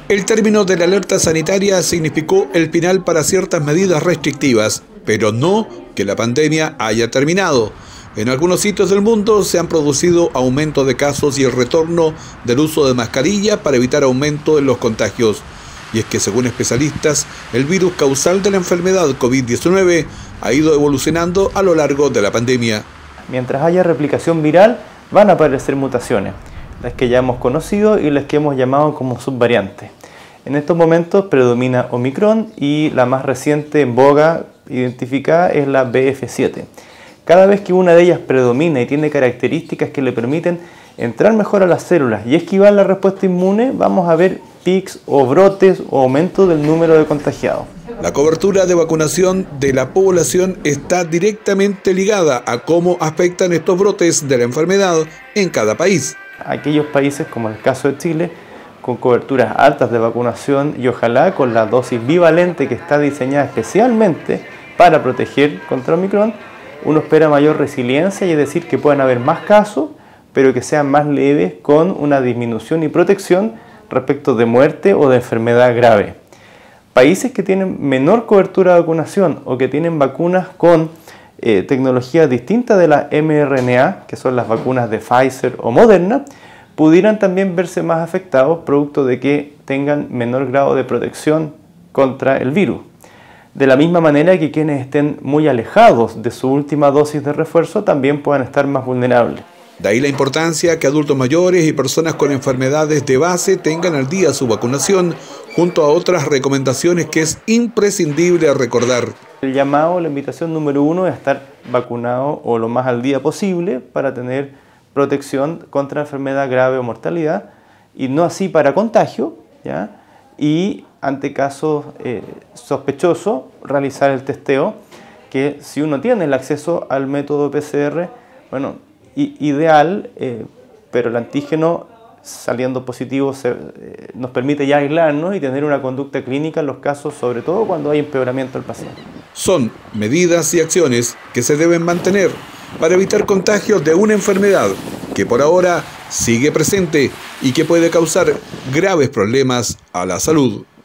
El término de la alerta sanitaria significó el final para ciertas medidas restrictivas, pero no que la pandemia haya terminado. En algunos sitios del mundo se han producido aumentos de casos y el retorno del uso de mascarilla para evitar aumento en los contagios. Y es que según especialistas, el virus causal de la enfermedad COVID-19 ha ido evolucionando a lo largo de la pandemia. Mientras haya replicación viral, van a aparecer mutaciones, las que ya hemos conocido y las que hemos llamado como subvariantes. En estos momentos predomina Omicron y la más reciente en boga identificada es la BF7. Cada vez que una de ellas predomina y tiene características que le permiten entrar mejor a las células y esquivar la respuesta inmune, vamos a ver pics o brotes o aumento del número de contagiados. La cobertura de vacunación de la población está directamente ligada a cómo afectan estos brotes de la enfermedad en cada país. Aquellos países, como en el caso de Chile, con coberturas altas de vacunación y ojalá con la dosis bivalente que está diseñada especialmente para proteger contra Omicron, uno espera mayor resiliencia y es decir que puedan haber más casos, pero que sean más leves con una disminución y protección respecto de muerte o de enfermedad grave. Países que tienen menor cobertura de vacunación o que tienen vacunas con tecnologías distintas de la mRNA, que son las vacunas de Pfizer o Moderna, pudieran también verse más afectados producto de que tengan menor grado de protección contra el virus. De la misma manera que quienes estén muy alejados de su última dosis de refuerzo también puedan estar más vulnerables. De ahí la importancia que adultos mayores y personas con enfermedades de base tengan al día su vacunación, junto a otras recomendaciones que es imprescindible recordar. El llamado, la invitación número 1 es estar vacunado o lo más al día posible para tener protección contra enfermedad grave o mortalidad, y no así para contagio, ¿ya? Y ante casos sospechosos, realizar el testeo, que si uno tiene el acceso al método PCR, bueno, ideal, pero el antígeno saliendo positivo nos permite ya aislarnos y tener una conducta clínica en los casos, sobre todo cuando hay empeoramiento del paciente. Son medidas y acciones que se deben mantener para evitar contagios de una enfermedad que por ahora sigue presente y que puede causar graves problemas a la salud.